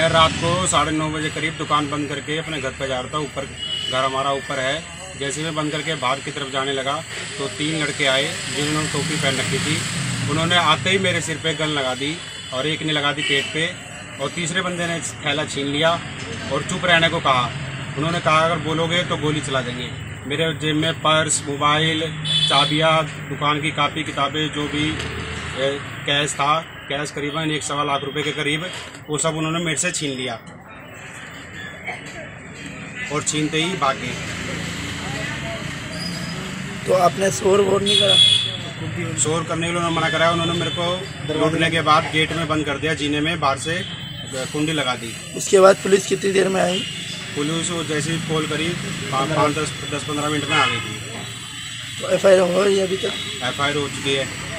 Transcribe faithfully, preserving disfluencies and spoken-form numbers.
मैं रात को साढ़े नौ बजे करीब दुकान बंद करके अपने घर पे जा रहा था। ऊपर घर हमारा ऊपर है। जैसे मैं बंद करके बाहर की तरफ जाने लगा तो तीन लड़के आए जिन्होंने टोपी पहन रखी थी। उन्होंने आते ही मेरे सिर पे गन लगा दी और एक ने लगा दी पेट पे और तीसरे बंदे ने थैला छीन लिया और चुप रहने को कहा। उन्होंने कहा अगर बोलोगे तो गोली चला देंगे। मेरे जेब में पर्स, मोबाइल, चाबियाँ, दुकान की कापी किताबें, जो भी कैश था, कैश करीबन एक सवा लाख रुपए के करीब, वो सब उन्होंने मेरे से छीन लिया और छीनते ही भागे। तो आपने शोर वोर नहीं करा? शोर करने के लिए उन्होंने मना कराया। उन्होंने मेरे को लौटने के बाद गेट में बंद कर दिया, जीने में बाहर से कुंडी लगा दी। उसके बाद पुलिस कितनी देर में आई? पुलिस जैसे ही कॉल करी पाँच दस दस पंद्रह मिनट में आ गई थी। तो एफ आई आर हो रही है अभी तक? एफ आई आर हो चुकी है।